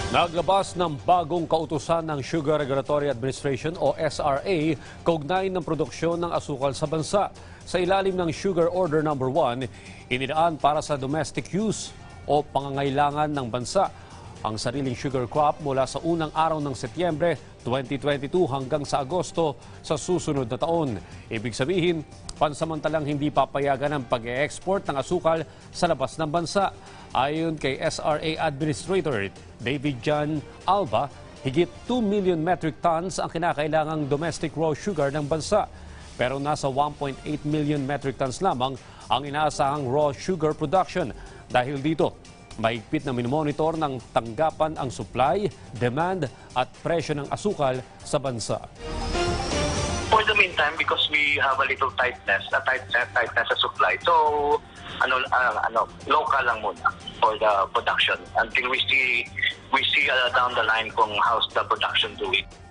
Naglabas ng bagong kautusan ng Sugar Regulatory Administration o SRA kaugnay ng produksyon ng asukal sa bansa. Sa ilalim ng Sugar Order No. 1, inilaan para sa domestic use o pangangailangan ng bansa ang sariling sugar crop mula sa unang araw ng Setyembre 2022 hanggang sa Agosto sa susunod na taon. Ibig sabihin, pansamantalang hindi papayagan ang pag-e-export ng asukal sa labas ng bansa. Ayon kay SRA Administrator David John Alba, higit 2 million metric tons ang kinakailangang domestic raw sugar ng bansa. Pero nasa 1.8 million metric tons lamang ang inaasahang raw sugar production. Dahil dito, mahigpit na minomonitor ng tanggapan ang supply, demand at presyo ng asukal sa bansa. For the meantime, because we have a little tightness sa supply, so local lang muna for the production until we see down the line kung how's the production doing.